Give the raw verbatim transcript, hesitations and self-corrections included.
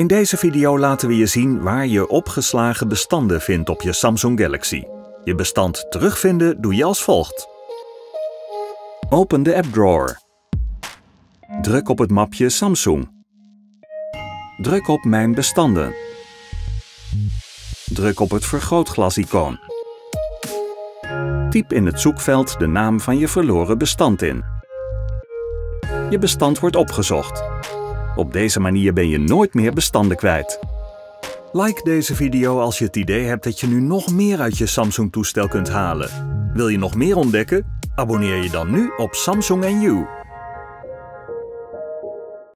In deze video laten we je zien waar je opgeslagen bestanden vindt op je Samsung Galaxy. Je bestand terugvinden doe je als volgt. Open de App Drawer. Druk op het mapje Samsung. Druk op Mijn bestanden. Druk op het vergrootglas-icoon. Typ in het zoekveld de naam van je verloren bestand in. Je bestand wordt opgezocht. Op deze manier ben je nooit meer bestanden kwijt. Like deze video als je het idee hebt dat je nu nog meer uit je Samsung-toestel kunt halen. Wil je nog meer ontdekken? Abonneer je dan nu op Samsung en You.